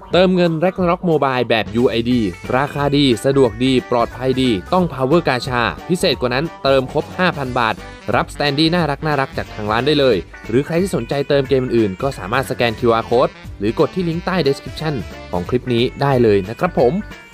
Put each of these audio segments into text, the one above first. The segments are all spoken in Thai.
เติมเงิน Ragnarok Mobile แบบ UID ราคาดีสะดวกดีปลอดภัยดีต้อง Power Gacha พิเศษกว่านั้นเติมครบ 5,000 บาทรับสแตนดี้น่ารักจากทางร้านได้เลยหรือใครที่สนใจเติมเกมอื่นๆก็สามารถสแกน QR Code หรือกดที่ลิงก์ใต้ Description ของคลิปนี้ได้เลยนะครับผม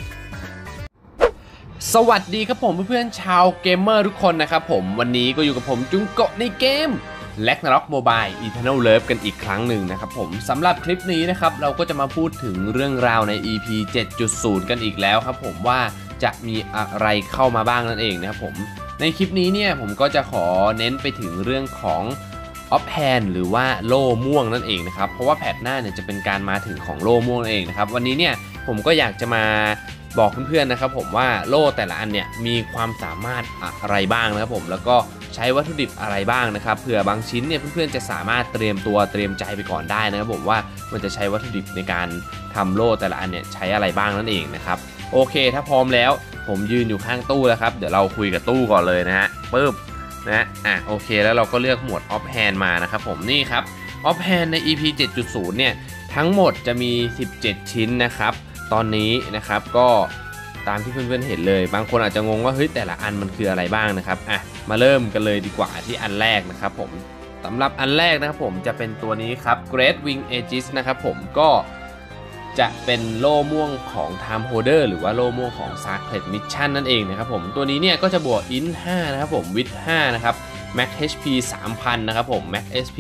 สวัสดีครับผมเพื่อนๆชาวเกมเมอร์ทุกคนนะครับผมวันนี้ก็อยู่กับผมจุงโกะในเกม Ragnarok Mobile Eternal Love กันอีกครั้งหนึ่งนะครับผมสำหรับคลิปนี้นะครับเราก็จะมาพูดถึงเรื่องราวใน EP 7.0 กันอีกแล้วครับผมว่าจะมีอะไรเข้ามาบ้างนั่นเองนะครับผมในคลิปนี้เนี่ยผมก็จะขอเน้นไปถึงเรื่องของออฟแฮนหรือว่าโล่ม่วงนั่นเองนะครับเพราะว่าแพทหน้าเนี่ยจะเป็นการมาถึงของโล่ม่วงนั่นเองนะครับวันนี้เนี่ยผมก็อยากจะมาบอกเพื่อนๆนะครับผมว่าโล่แต่ละอันเนี่ยมีความสามารถอะไรบ้างนะครับผมแล้วก็ใช้วัตถุดิบอะไรบ้างนะครับเผื่อบางชิ้นเนี่ยเพื่อนๆจะสามารถเตรียมตัวเตรียมใจไปก่อนได้นะครับผมว่ามันจะใช้วัตถุดิบในการทำโล่แต่ละอันเนี่ยใช้อะไรบ้างนั่นเองนะครับโอเคถ้าพร้อมแล้วผมยืนอยู่ข้างตู้แล้วครับเดี๋ยวเราคุยกับตู้ก่อนเลยนะฮะปึ๊บนะโอเคแล้วเราก็เลือกหมวด Off Hand มานะครับผมนี่ครับ Off Hand ใน EP 7.0 เนี่ยทั้งหมดจะมี17ชิ้นนะครับตอนนี้นะครับก็ตามที่เพื่อนๆเห็นเลยบางคนอาจจะงงว่าเฮ้ยแต่ละอันมันคืออะไรบ้างนะครับมาเริ่มกันเลยดีกว่าที่อันแรกนะครับผมสำหรับอันแรกนะครับผมจะเป็นตัวนี้ครับ Great Wing Aegis นะครับผมก็จะเป็นโล่ม่วงของ Time Holder หรือว่าโล่ม่วงของ Sacred Mission นั่นเองนะครับผมตัวนี้เนี่ยก็จะบวก Int 5นะครับผม Wit 5นะครับ Max HP 3,000 นะครับผม Max HP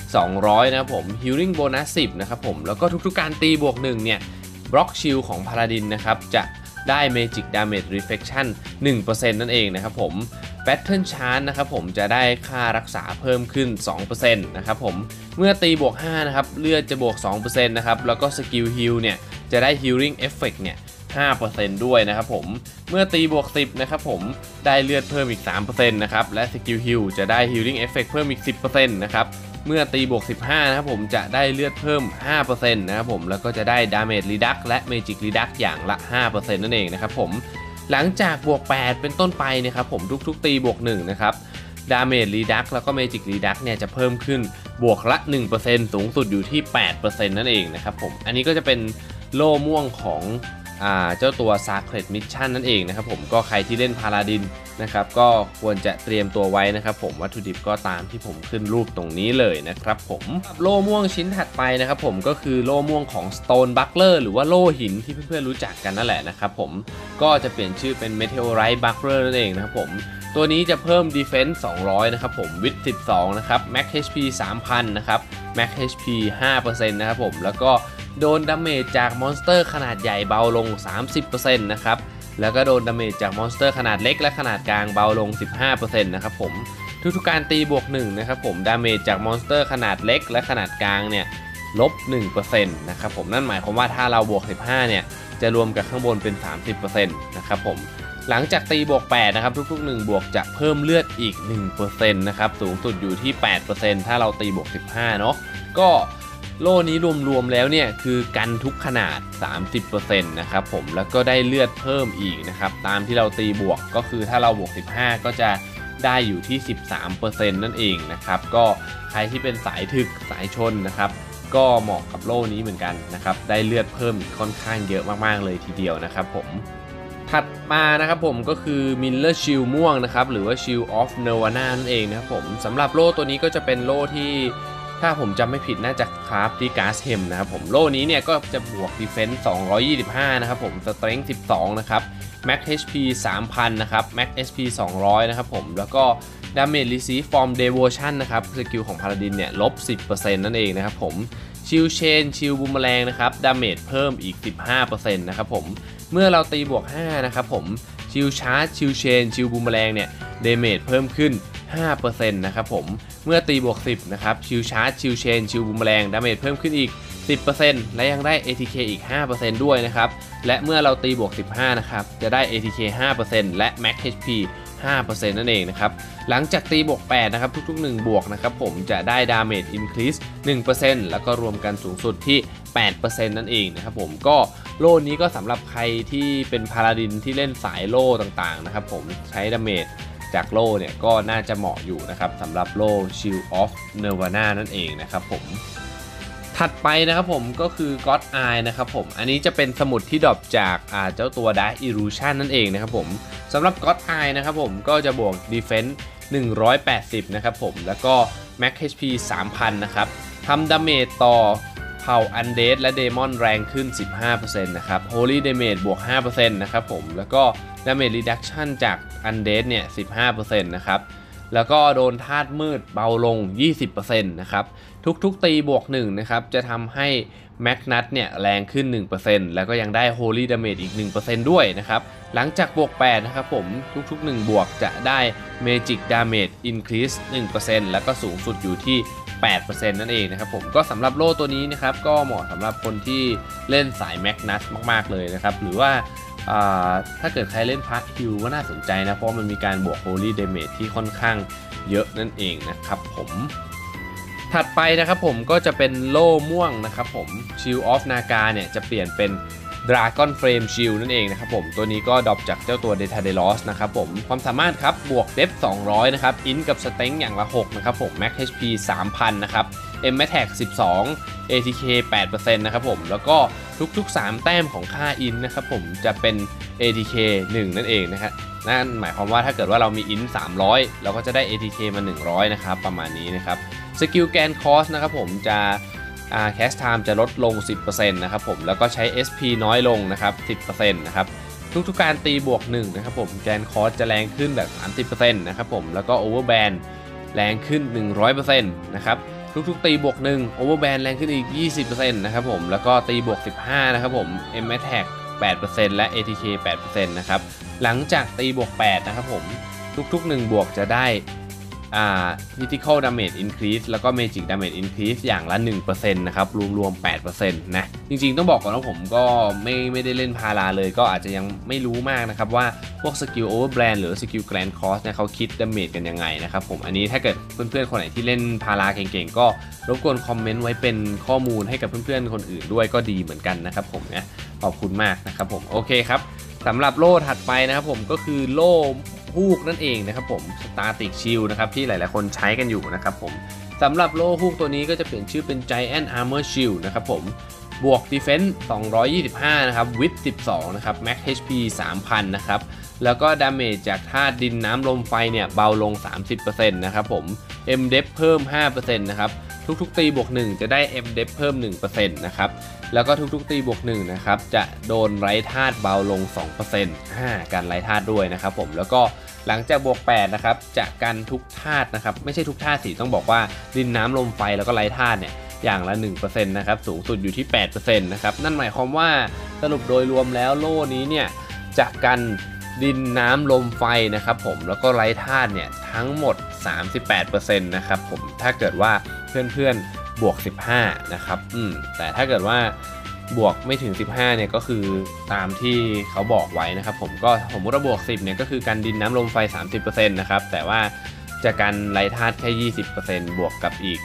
200นะครับผม Healing Bonus 10นะครับผมแล้วก็ทุกๆการตีบวก1เนี่ยบล็อกชิลของพาราดินนะครับจะได้ Magic Damage Reflection 1% นั่นเองนะครับผม Battle Charge นะครับผมจะได้ค่ารักษาเพิ่มขึ้น 2% นะครับผมเมื่อตีบวก5นะครับเลือดจะบวก 2% นะครับแล้วก็สกิลฮิลเนี่ยจะได้ Healing Effect เนี่ย 5% ด้วยนะครับผมเมื่อตีบวก10นะครับผมได้เลือดเพิ่มอีก 3% นะครับและสกิลฮิลจะได้ Healing Effect เพิ่มอีก 10% นะครับเมื่อตีบวก15นะครับผมจะได้เลือดเพิ่ม 5% นะครับผมแล้วก็จะได้ Damage Reduct และ Magic Reduct อย่างละ 5% นั่นเองนะครับผมหลังจากบวก8เป็นต้นไปนะครับผมทุกๆตีบวก1นะครับ Damage Reduct แล้วก็ Magic Reduct เนี่ยจะเพิ่มขึ้นบวกละ 1% สูงสุดอยู่ที่ 8% นั่นเองนะครับผมอันนี้ก็จะเป็นโล่ม่วงของเจ้าตัว Sacred Mission นั่นเองนะครับผมก็ใครที่เล่นพาราดินนะครับก็ควรจะเตรียมตัวไว้นะครับผมวัตถุดิบก็ตามที่ผมขึ้นรูปตรงนี้เลยนะครับผมโล่ม่วงชิ้นถัดไปนะครับผมก็คือโล่ม่วงของ Stone Buckler หรือว่าโล่หินที่เพื่อนๆรู้จักกันนั่นแหละนะครับผมก็จะเปลี่ยนชื่อเป็น Meteorite Buckler นั่นเองนะครับผมตัวนี้จะเพิ่ม Defense 200นะครับผม Wit 12นะครับ Max HP 3,000 นะครับ Max HP 5% นะครับผมแล้วก็โดนดาเมจจากมอนสเตอร์ขนาดใหญ่เบาลง 30% นะครับแล้วก็โดนดาเมจจากมอนสเตอร์ขนาดเล็กและขนาดกลางเบาลง 15% นะครับผมทุกๆการตีบวก1นะครับผมดาเมจจากมอนสเตอร์ขนาดเล็กและขนาดกลางเนี่ยลบ 1% นะครับผมนั่นหมายความว่าถ้าเราบวก15เนี่ยจะรวมกับข้างบนเป็น 30% นะครับผมหลังจากตีบวก8นะครับทุกๆ1บวกจะเพิ่มเลือดอีก 1% นะครับสูงสุดอยู่ที่ 8% ถ้าเราตีบวก15เนาะก็โล่นี้รวมๆแล้วเนี่ยคือกันทุกขนาด 30% นะครับผมแล้วก็ได้เลือดเพิ่มอีกนะครับตามที่เราตีบวกก็คือถ้าเราบวก15ก็จะได้อยู่ที่ 13% นั่นเองนะครับก็ใครที่เป็นสายถึกสายชนนะครับก็เหมาะกับโล่นี้เหมือนกันนะครับได้เลือดเพิ่มค่อนข้างเยอะมากๆเลยทีเดียวนะครับผมถัดมานะครับผมก็คือ Miller Shield ม่วงนะครับหรือว่า Shield of Nirvana นั่นเองนะครับผมสำหรับโล่ตัวนี้ก็จะเป็นโล่ที่ถ้าผมจำไม่ผิดน่าจะคราฟที่ก๊าซเฮมนะครับผมโล่นี้เนี่ยก็จะบวก Defense 225นะครับผม Strength 12นะครับ Max HP 3,000 นะครับ Max HP 200นะครับผมแล้วก็ Damage Receive from Devotion นะครับสกิลของพาราดินเนี่ยลบ 10% นั่นเองนะครับผมชิลเชนชิลบูมแมลงนะครับดาเมจเพิ่มอีก 15% นะครับผมเมื่อเราตีบวก5นะครับผมชิลชาร์จชิลเชนชิลบูมแมลงเนี่ยดาเมจเพิ่มขึ้น 5% นะครับผมเมื่อตีบวก10นะครับชิลชาร์จชิลเชนชิลบูมแมลงดาเมจเพิ่มขึ้นอีก 10% และยังได้ ATK อีก 5% ด้วยนะครับและเมื่อเราตีบวก15นะครับจะได้ ATK 5% และ Max HP 5% นั่นเองนะครับหลังจากตีบวก8นะครับทุกๆ1บวกนะครับผมจะได้ Damage Increase 1% แล้วก็รวมกันสูงสุดที่ 8% นั่นเองนะครับผมก็โล่นี้ก็สำหรับใครที่เป็นพาราดินที่เล่นสายโล่ต่างๆนะครับผมใช้ Damage จากโล่เนี่ยก็น่าจะเหมาะอยู่นะครับสำหรับโล่ Shield of Nirvana นั่นเองนะครับผมถถัดไปนะครับผมก็คือ God Eye นะครับผมอันนี้จะเป็นสมุดที่ดรอปจากเจ้าตัว Dark Illusion นั่นเองนะครับผมสำหรับ God Eye นะครับผมก็จะบวก Defense 180นะครับผมแล้วก็ Max HP 3000นะครับทำดาเมจต่อเผ่า Undead และ Demon แรงขึ้น 15% นะครับ Holy Damage บวก 5% นะครับผมแล้วก็ Damage Reduction จาก Undead เนี่ย 15% นะครับแล้วก็โดนธาตุมืดเบาลง 20% นะครับทุกๆตีบวก1นะครับจะทำให้แมกนัทเนี่ยแรงขึ้น 1% แล้วก็ยังได้ Holy Damage อีก 1% ด้วยนะครับหลังจากบวก8นะครับผมทุกๆ1บวกจะได้ Magic Damage Increase 1% แล้วก็สูงสุดอยู่ที่ 8% นั่นเองนะครับผมก็สำหรับโล่ตัวนี้นะครับก็เหมาะสำหรับคนที่เล่นสายแมกนัทมากๆเลยนะครับหรือว่าถ้าเกิดใครเล่นพาร์ทฮิลก็น่าสนใจนะเพราะมันมีการบวก Holy Damage ที่ค่อนข้างเยอะนั่นเองนะครับผมถัดไปนะครับผมก็จะเป็นโล่ม่วงนะครับผม Shield of Naga เนี่ยจะเปลี่ยนเป็น Dragon Flame Shield นั่นเองนะครับผมตัวนี้ก็ดรอปจากเจ้าตัว Detadelos นะครับผมความสามารถครับบวก Depth 200นะครับ Int กับ Strength อย่างละ6นะครับผม Max HP 3000นะครับ M Attack 12 ATK 8% นะครับผมแล้วก็ทุกๆ3แต้มของค่า Int นะครับผมจะเป็น ATK 1นั่นเองนะครับนั่นหมายความว่าถ้าเกิดว่าเรามี Int 300เราก็จะได้ ATK มา100นะครับประมาณนี้นะครับสกิลแกนคอสนะครับผมจะแคสไทม์จะลดลง 10% นะครับผมแล้วก็ใช้ SP น้อยลงนะครับ 10% นะครับทุกๆการตีบวก1นะครับผมแกนคอสจะแรงขึ้นแบบ 30% นะครับผมแล้วก็โอเวอร์แบนแรงขึ้น 100% นะครับทุกๆตีบวก1โอเวอร์แบนแรงขึ้นอีก 20% นะครับผมแล้วก็ตีบวก15นะครับผม M Attack 8% และ ATK 8% นะครับหลังจากตีบวก8นะครับผมทุกๆ1บวกจะได้Critical Damage Increase แล้วก็ Magic Damage Increase อย่างละ 1% นะครับรวม 8% นะจริงๆต้องบอกก่อนว่าผมก็ไม่ได้เล่นพาราเลยก็อาจจะยังไม่รู้มากนะครับว่าพวกสกิล Overbrand หรือสกิล Grand Cross เนี่ยเขาคิด Damage กันยังไงนะครับผมอันนี้ถ้าเกิดเพื่อนๆคนไหนที่เล่นพาราเก่งๆก็รบกวนคอมเมนต์ไว้เป็นข้อมูลให้กับเพื่อนๆคนอื่นด้วยก็ดีเหมือนกันนะครับผมนะขอบคุณมากนะครับผมโอเคครับสำหรับโล่ถัดไปนะครับผมก็คือโล่ฮูกนั่นเองนะครับผม Static Shield นะครับที่หลายๆคนใช้กันอยู่นะครับผมสำหรับโล่ฮูกตัวนี้ก็จะเปลี่ยนชื่อเป็น Giant Armor Shield นะครับผมบวก Defense 225นะครับ Width 12นะครับ Max HP 3000นะครับแล้วก็ Damage จากธาตุดินน้ำลมไฟเนี่ยเบาลง 30% นะครับผม M Depth เพิ่ม 5% นะครับทุกๆตีบวก1จะได้ M Depth เพิ่ม 1% นะครับแล้วก็ทุกๆตีบวก1นะครับจะโดนไร้ธาตุเบาลง 2% การไร้ธาตุด้วยนะครับผมแล้วก็หลังจากบวก8นะครับจะกันทุกธาตุนะครับไม่ใช่ทุกธาตุสิต้องบอกว่าดินน้ำลมไฟแล้วก็ไร้ธาตุเนี่ยอย่างละ 1% นะครับสูงสุดอยู่ที่ 8% นะครับนั่นหมายความว่าสรุปโดยรวมแล้วโล่นี้เนี่ยจะกันดินน้ำลมไฟนะครับผมแล้วก็ไร้ธาตุเนี่ยทั้งหมด 38% นะครับผมถ้าเกิดว่าเพื่อนๆบวก15นะครับแต่ถ้าเกิดว่าบวกไม่ถึง15เนี่ยก็คือตามที่เขาบอกไว้นะครับผมก็สมมติว่าบวก10เนี่ยก็คือการดินน้ำลมไฟ 30% นะครับแต่ว่าจะกันไร้ธาตุแค่ 20% บวกกับอีก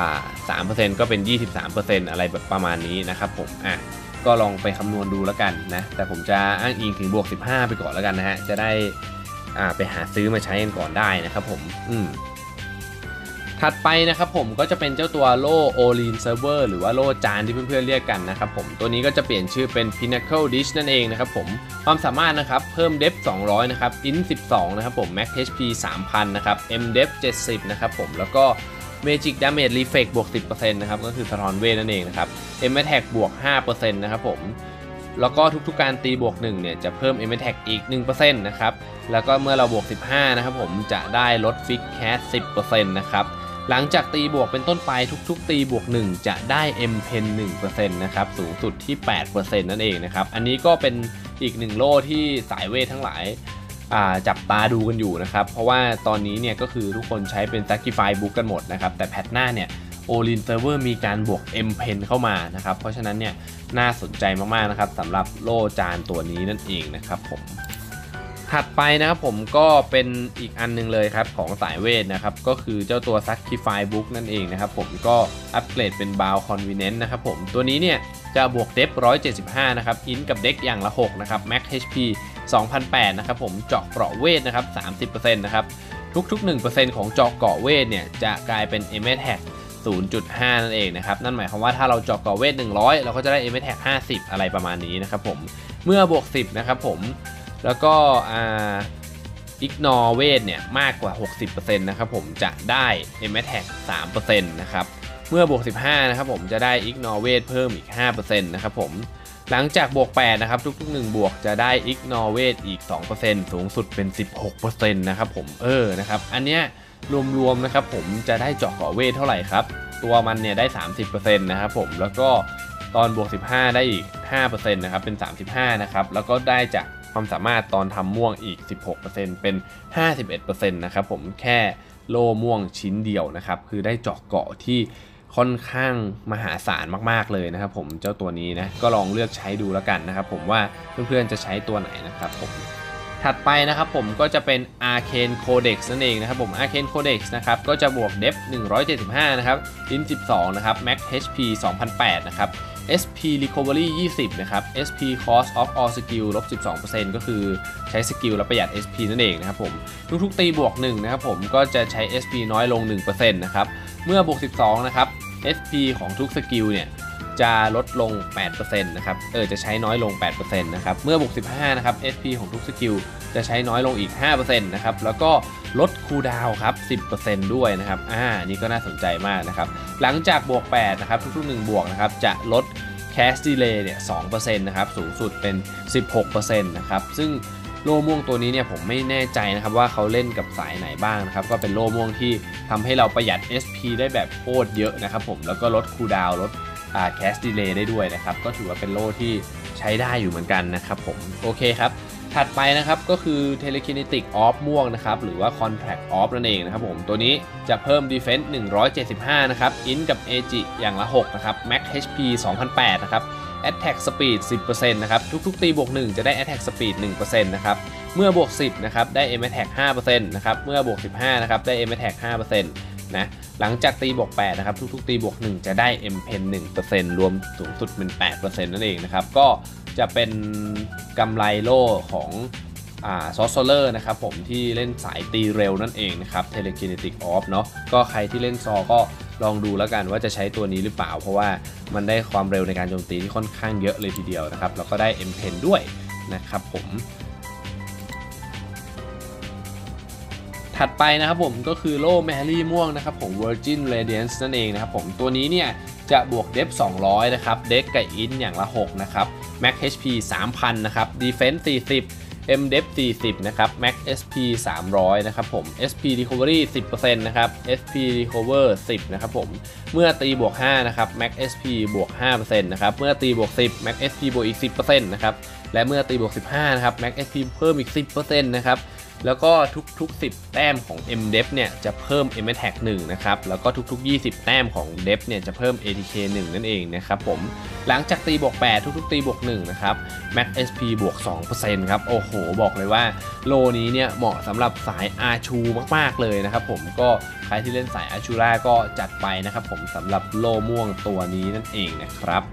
3% ก็เป็น 23% อะไรแบบประมาณนี้นะครับผมก็ลองไปคำนวณดูแล้วกันนะแต่ผมจะอ้างอิงถึงบวก15ไปก่อนแล้วกันนะฮะจะได้ไปหาซื้อมาใช้กันก่อนได้นะครับผมถัดไปนะครับผมก็จะเป็นเจ้าตัวโล่โอลีนเซิร์ฟเวอร์หรือว่าโล่จานที่เพื่อนๆเรียกกันนะครับผมตัวนี้ก็จะเปลี่ยนชื่อเป็น Pinnacle Dish นั่นเองนะครับผมความสามารถนะครับเพิ่ม Depth 200นะครับ Int 12นะครับผม Max HP 3000นะครับ M Depth 70นะครับผมแล้วก็ Magic Damage Reflect บวก 10% นะครับก็คือสะท้อนเวทนั่นเองนะครับ M Attack บวก 5% นะครับผมแล้วก็ทุกๆการตีบวก1เนี่ยจะเพิ่ม M Attack อีก 1% นะครับแล้วก็เมื่อเราบวก15นะครับผมจะได้ลด Fix Cast 10% นะครับหลังจากตีบวกเป็นต้นไปทุกๆตีบวก1จะได้ M Pen 1% นะครับสูงสุดที่ 8% นั่นเองนะครับอันนี้ก็เป็นอีก1โล่ที่สายเวททั้งหลายจับตาดูกันอยู่นะครับเพราะว่าตอนนี้เนี่ยก็คือทุกคนใช้เป็น Sacrifice Book กันหมดนะครับแต่แพทหน้าเนี่ย Olin Server มีการบวก M Pen เข้ามานะครับเพราะฉะนั้นเนี่ยน่าสนใจมากๆนะครับสำหรับโล่จานตัวนี้นั่นเองนะครับผมถัดไปนะครับผมก็เป็นอีกอันนึงเลยครับของสายเวทนะครับก็คือเจ้าตัว Sacrifice Book นั่นเองนะครับผมก็อัปเกรดเป็น Bound Convenient นะครับผมตัวนี้เนี่ยจะบวก Depth 175นะครับ Int กับ Dex อย่างละ6นะครับ Max HP 2008นะครับผมเจาะเกราะเวทนะครับ 30% นะครับทุกๆ 1% ของเจาะเกราะเวทเนี่ยจะกลายเป็น M Attack 0.5 นั่นเองนะครับนั่นหมายความว่าถ้าเราเจาะเกราะเวท100เราก็จะได้ m attack 50อะไรประมาณนี้นะครับผมเมื่อบวก10นะครับผมแล้วก็ignore เวทเนี่ยมากกว่า 60% นะครับผมจะได้ m attack 3% นะครับเมื่อบวก15นะครับผมจะได้ ignore เวทเพิ่มอีก 5% นะครับผมหลังจากบวก8นะครับทุกๆ1บวกจะได้ ignore เวทอีก 2% สูงสุดเป็น 16% นะครับผมนะครับอันเนี้ยรวมๆนะครับผมจะได้เจาะเกราะเวทเท่าไหร่ครับตัวมันเนี่ยได้ 30% นะครับผมแล้วก็ตอนบวก15ได้อีก 5% นะครับเป็น 35 นะครับแล้วก็ได้จากความสามารถตอนทำม่วงอีก 16% เป็น 51% นะครับผมแค่โล่ม่วงชิ้นเดียวนะครับคือได้เจาะเกราะที่ค่อนข้างมหาศาลมากๆเลยนะครับผมเจ้าตัวนี้นะก็ลองเลือกใช้ดูแล้วกันนะครับผมว่าเพื่อนๆจะใช้ตัวไหนนะครับผมถัดไปนะครับผมก็จะเป็น Arcane Codex นั่นเองนะครับผม Arcane Codex นะครับก็จะบวก Depth 175นะครับ Int 12นะครับ Max HP 2008นะครับ SP Recovery 20นะครับ SP Cost of All Skill ลบ 12% ก็คือใช้สกิลแล้วประหยัด SP นั่นเองนะครับผมทุกๆตีบวก1นะครับผมก็จะใช้ SP น้อยลง 1% นะครับเมื่อบวก12นะครับ SP ของทุกสกิลเนี่ยจะลดลง 8% นะครับจะใช้น้อยลง 8% นะครับเมื่อบวก15นะครับ SP ของทุกสกิลจะใช้น้อยลงอีก 5% นะครับแล้วก็ลดคูลดาวน์ครับ 10% ด้วยนะครับนี่ก็น่าสนใจมากนะครับหลังจากบวก8นะครับทุกๆ1บวกนะครับจะลด Cast Delay เนี่ย 2% นะครับสูงสุดเป็น 16% นะครับซึ่งโล่ม่วงตัวนี้เนี่ยผมไม่แน่ใจนะครับว่าเขาเล่นกับสายไหนบ้างนะครับก็เป็นโล่ม่วงที่ทำให้เราประหยัด SP ได้แบบโคตรเยอะนะครับผมแล้วก็ลดคูลดาวน์ลดCast Delay ได้ด้วยนะครับก็ถือว่าเป็นโล่ที่ใช้ได้อยู่เหมือนกันนะครับผมโอเคครับถัดไปนะครับก็คือ Telekinetic Off ม่วงนะครับหรือว่า Contract Off นั่นเองนะครับผมตัวนี้จะเพิ่ม Defense 175นะครับ Int กับ Agi อย่างละ6นะครับ Max HP 2008นะครับ Attack Speed 10% นะครับทุกๆตีบวก1จะได้ Attack Speed 1% นะครับเมื่อบวก10นะครับได้ M Attack 5% นะครับเมื่อบวก15นะครับได้ M Attack 5%นะหลังจากตีบวก8นะครับทุกๆตีบวก1จะได้ M Pen 1% รวมสูงสุดเป็น 8% นั่นเองนะครับก็จะเป็นกำไรโล่ของซอสโซเลอร์นะครับผมที่เล่นสายตีเร็วนั่นเองนะครับ Telekinetic Off เนาะก็ใครที่เล่นซอก็ลองดูแล้วกันว่าจะใช้ตัวนี้หรือเปล่าเพราะว่ามันได้ความเร็วในการโจมตีที่ค่อนข้างเยอะเลยทีเดียวนะครับแล้วก็ได้ M Pen ด้วยนะครับผมถัดไปนะครับผมก็คือโล่แมรี่ม่วงนะครับผม Virgin Radiance นั่นเองนะครับผมตัวนี้เนี่ยจะบวก Depth 200นะครับ Dex กับ Int อย่างละ6นะครับ Max HP 3000นะครับ Defense 40 M Depth 40นะครับ Max SP 300นะครับผม SP Recovery 10% นะครับ SP Recover 10นะครับผมเมื่อตีบวก5นะครับ Max SP บวก 5% นะครับเมื่อตีบวก10 Max SP บวกอีก 10% นะครับและเมื่อตีบวก15นะครับ Max SP เพิ่มอีก 10% นะครับแล้วก็ทุกๆ10แต้มของ M Depth เนี่ยจะเพิ่ม M Attack 1นะครับแล้วก็ทุกๆ20แต้มของ Depth เนี่ยจะเพิ่ม ATK 1นั่นเองนะครับผมหลังจากตีบวก8ทุกๆตีบวก1นะครับ Max SP บวก 2% ครับโอ้โหบอกเลยว่าโลนี้เนี่ยเหมาะสำหรับสายอาชูมากๆเลยนะครับผมก็ใครที่เล่นสายอาชูราก็จัดไปนะครับผมสำหรับโลม่วงตัวนี้นั่นเองนะครับ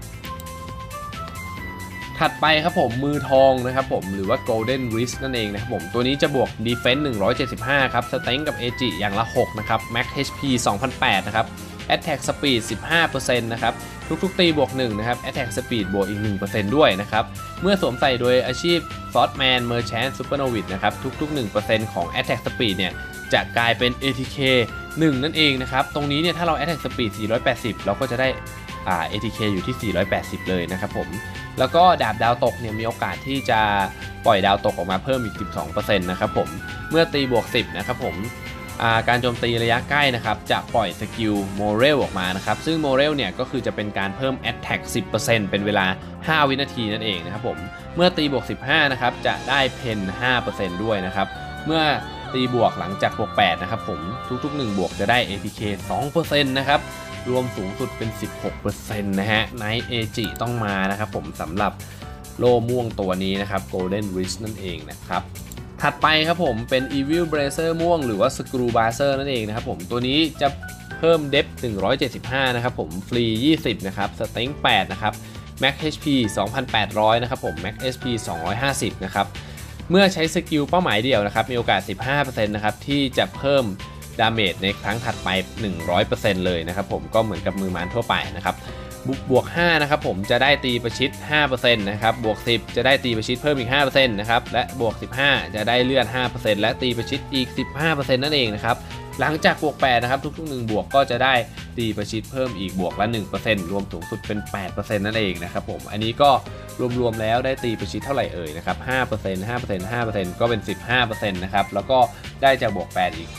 ถัดไปครับผมมือทองนะครับผมหรือว่า Golden Wrist นั่นเองนะครับผมตัวนี้จะบวก Defense 175ครับ Strength กับ Agi อย่างละ6นะครับ Max HP 2008นะครับ Attack Speed 15% นะครับทุกๆตีบวก1นะครับ Attack Speed บวกอีก 1% ด้วยนะครับเมื่อสวมใส่โดยอาชีพ Swordman Merchant Supernovice นะครับทุกๆ 1% ของ Attack Speed เนี่ยจะกลายเป็น ATK 1นั่นเองนะครับตรงนี้เนี่ยถ้าเรา Attack Speed 480เราก็จะได้ATK อยู่ที่480เลยนะครับผมแล้วก็ดาบดาวตกเนี่ยมีโอกาสที่จะปล่อยดาวตกออกมาเพิ่มอีก 12% นะครับผมเมื่อตีบวก10นะครับผมการโจมตีระยะใกล้นะครับจะปล่อยสกิลโมเรลออกมานะครับซึ่งโมเรลเนี่ยก็คือจะเป็นการเพิ่ม Attack 10% เป็นเวลา5วินาทีนั่นเองนะครับผมเมื่อตีบวก15นะครับจะได้เพน 5% ด้วยนะครับเมื่อตีบวกหลังจากบวก8นะครับผมทุกๆ1บวกจะได้ ATK 2% นะครับรวมสูงสุดเป็น 16% นะฮะ Night Agi ต้องมานะครับผมสำหรับโล่ม่วงตัวนี้นะครับ Golden Wrist นั่นเองนะครับถัดไปครับผมเป็น Evil Bracer ม่วงหรือว่า Screw Bracer นั่นเองนะครับผมตัวนี้จะเพิ่ม Depth 175นะครับผมฟรี20นะครับ Strength 8นะครับ Max HP 2800นะครับผม Max SP 250นะครับเมื่อใช้สกิลเป้าหมายเดียวนะครับมีโอกาส 15% นะครับที่จะเพิ่มดาเมจในครั้งถัดไป 100% เลยนะครับผมก็เหมือนกับมือมารทั่วไปนะครับบวก5นะครับผมจะได้ตีประชิด 5% นะครับบวก10จะได้ตีประชิดเพิ่มอีก 5% นะครับและบวก15จะได้เลื่อน 5% และตีประชิดอีก 15% นั่นเองนะครับหลังจากบวก8นะครับทุกๆ1บวกก็จะได้ตีประชิดเพิ่มอีกบวกละ 1% รวมสูงสุดเป็น 8% นั่นเองนะครับผมอันนี้ก็รวมๆแล้วได้ตีประชิดเท่าไหร่เอ่ยนะครับ 5% 5% 5% ก็เป็น 15% นะครับแล้วก็ได้จากบวก8อีก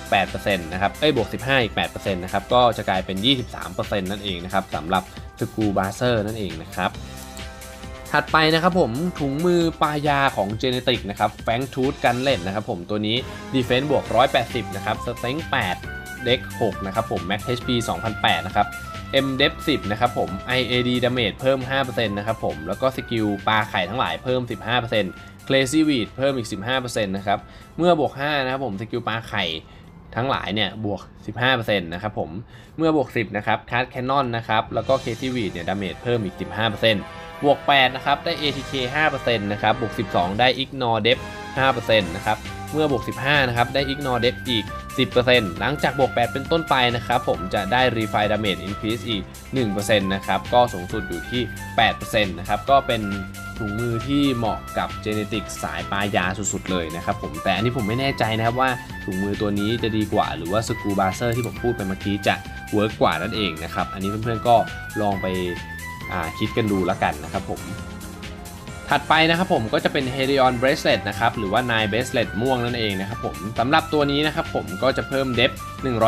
8% นะครับบวก15อีก 8% นะครับก็จะกลายเป็น 23% นั่นเองนะครับสำหรับสกูบาเซอร์นั่นเองนะครับถัดไปนะครับผมถุงมือปลายาของเจเนติกนะครับแฟงทูธกันเล่นนะครับผมตัวนี้ดีเฟนส์บวก180นะครับสเต็ง8เด็ก6นะครับผมแม็ก HP 2008นะครับ M Dep 10นะครับผม IAD Damage เพิ่ม 5% นะครับผมแล้วก็สกิลปลาไข่ทั้งหลายเพิ่ม 15% Crazy Weed เพิ่มอีก 15% นะครับเมื่อบวก5นะครับผมสกิลปลาไข่ทั้งหลายเนี่ยบวก 15% นะครับผมเมื่อบวก10นะครับคัสแคนนอนนะครับแล้วก็ Crazy Weed เนี่ยดาเมจเพิ่มอีก 15%บวก8นะครับได้ ATK 5% นะครับบวก12ได้ Ignore Dep 5% นะครับเมื่อบวก15นะครับได้ Ignore Dep อีก 10% หลังจากบวก8เป็นต้นไปนะครับผมจะได้ Refine Damage Increase อีก 1% นะครับก็สูงสุดอยู่ที่ 8% นะครับก็เป็นถุงมือที่เหมาะกับเจเนติกสายปลายาสุดๆเลยนะครับผมแต่อันนี้ผมไม่แน่ใจนะครับว่าถุงมือตัวนี้จะดีกว่าหรือว่าสกูบาเซอร์ที่ผมพูดไปเมื่อกี้จะเวิร์กกว่านั่นเองนะครับอันนี้เพื่อนๆก็ลองไปคิดกันดูแล้วกันนะครับผมถัดไปนะครับผมก็จะเป็น Helion Bracelet นะครับหรือว่า Nine Bracelet ม่วงนั่นเองนะครับผมสำหรับตัวนี้นะครับผมก็จะเพิ่ม Depth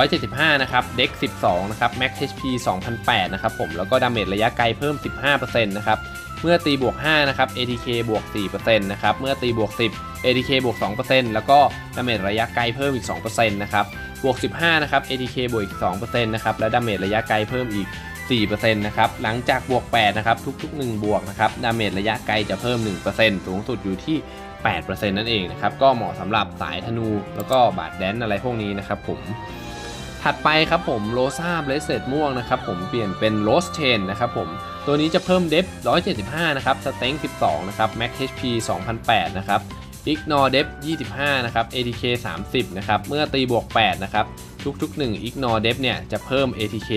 175นะครับ Dex 12นะครับ Max HP 2008นะครับผมแล้วก็ดาเมจระยะไกลเพิ่ม 15% นะครับเมื่อตีบวก5นะครับ ATK บวก 4% นะครับเมื่อตีบวก10 ATK บวก 2% แล้วก็ดาเมจระยะไกลเพิ่มอีก 2% นะครับบวก15นะครับ ATK บวกอีก 2% นะครับและดาเมจระยะไกลเพิ่มอีก4% นะครับหลังจากบวก8นะครับทุกๆ1บวกนะครับดาเมจระยะไกลจะเพิ่ม 1% สูงสุดอยู่ที่ 8% นั่นเองนะครับก็เหมาะสำหรับสายธนูแล้วก็บาดแดนอะไรพวกนี้นะครับผมถัดไปครับผมโรซาเบรสเลตม่วงนะครับผมเปลี่ยนเป็นโรสเชนนะครับผมตัวนี้จะเพิ่มเดฟ175นะครับสเต็ง12นะครับแม็ก HP 2008นะครับIgnore Dep 25นะครับ ATK 30นะครับเมื่อตีบวก8นะครับทุกๆ1 Ignore Dep เนี่ยจะเพิ่ม ATK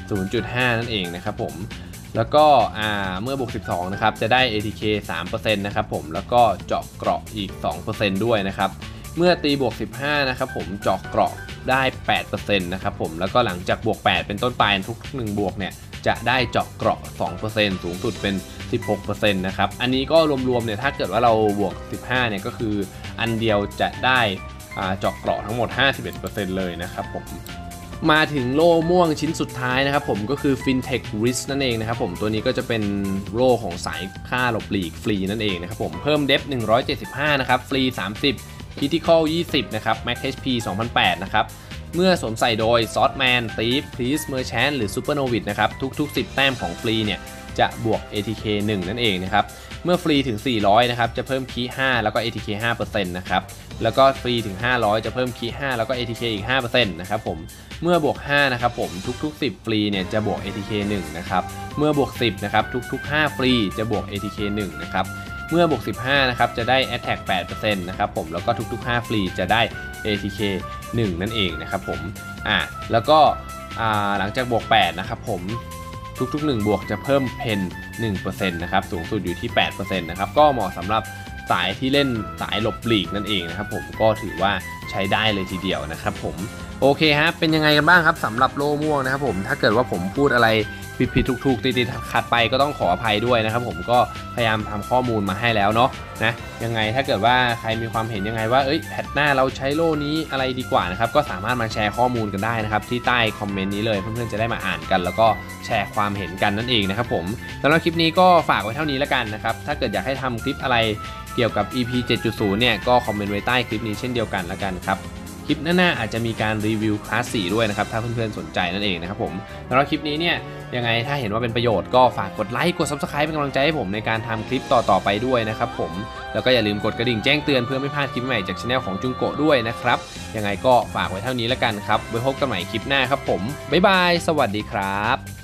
0.5 นั่นเองนะครับผมแล้วก็เมื่อบวก12นะครับจะได้ ATK 3% นะครับผมแล้วก็เจาะเกราะอีก 2% ด้วยนะครับเมื่อตีบวก15นะครับผมเจาะเกราะได้ 8% นะครับผมแล้วก็หลังจากบวก8เป็นต้นไปทุกๆ1บวกเนี่ยจะได้เจาะเกราะ 2% สูงสุดเป็น 16% นะครับอันนี้ก็รวมๆเนี่ยถ้าเกิดว่าเราบวก15เนี่ยก็คืออันเดียวจะได้เจาะเกราะทั้งหมด 51% เลยนะครับผมมาถึงโล่ม่วงชิ้นสุดท้ายนะครับผมก็คือ Fintech Wrist นั่นเองนะครับผมตัวนี้ก็จะเป็นโล่ของสายค่าหลบหลีกฟรีนั่นเองนะครับผมเพิ่ม Depth 175นะครับฟรี30 Critical 20นะครับ Max HP 2008นะครับเมื่อสวมใส่โดย Swordman Thief Priest Merchant หรือ Super Novice นะครับทุกๆ10แต้มของฟรีเนี่ยจะบวก ATK 1 นั่นเองนะครับเมื่อฟรีถึง400นะครับจะเพิ่มคีย์5แล้วก็ ATK 5% นะครับแล้วก็ฟรีถึง500จะเพิ่มคีย์5แล้วก็ ATK อีก 5% นะครับผมเมื่อบวก5นะครับผมทุกๆ10ฟรีเนี่ยจะบวก ATK 1นะครับเมื่อบวก10นะครับทุกๆ5ฟรีจะบวก ATK 1นะครับเมื่อบวก15นะครับจะได้ Attack 8% นะครับผมแล้วก็ทุกๆ5ฟรีจะได้ ATK 1 นั่นเองนะครับผมแล้วก็หลังจากบวก8นะครับผมทุกๆ1บวกจะเพิ่มเพน 1% นะครับสูงสุดอยู่ที่ 8% นะครับก็เหมาะสำหรับสายที่เล่นสายหลบหลีกนั่นเองนะครับผมก็ถือว่าใช้ได้เลยทีเดียวนะครับผมโอเคฮะเป็นยังไงกันบ้างครับสำหรับโล่ม่วงนะครับผมถ้าเกิดว่าผมพูดอะไรผิดๆถูกๆติดๆขัดไปก็ต้องขออภัยด้วยนะครับผมก็พยายามทำข้อมูลมาให้แล้วเนาะนะยังไงถ้าเกิดว่าใครมีความเห็นยังไงว่าแพทหน้าเราใช้โล่นี้อะไรดีกว่านะครับก็สามารถมาแชร์ข้อมูลกันได้นะครับที่ใต้คอมเมนต์นี้เลยเพื่อนๆจะได้มาอ่านกันแล้วก็แชร์ความเห็นกันนั่นเองนะครับผมสำหรับคลิปนี้ก็ฝากไว้เท่านี้แล้วกันนะครับถ้าเกิดอยากให้ทำคลิปอะไรเกี่ยวกับ EP 7.0 เนี่ยก็คอมเมนต์ไว้ใต้คลิปนี้เช่นเดียวกันแล้วกันครับคลิปหน้าอาจจะมีการรีวิวคลาส 4ด้วยนะครับถ้าเพื่อนๆสนใจนั่นเองนะครับผมสำหรับคลิปนี้เนี่ยยังไงถ้าเห็นว่าเป็นประโยชน์ก็ฝากกดไลค์กด Subscribe เป็นกำลังใจให้ผมในการทำคลิปต่อๆไปด้วยนะครับผมแล้วก็อย่าลืมกดกระดิ่งแจ้งเตือนเพื่อไม่พลาดคลิปใหม่จากช่องของจุงโกะด้วยนะครับยังไงก็ฝากไว้เท่านี้แล้วกันครับไว้พบกันใหม่คลิปหน้าครับผมบ๊ายบายสวัสดีครับ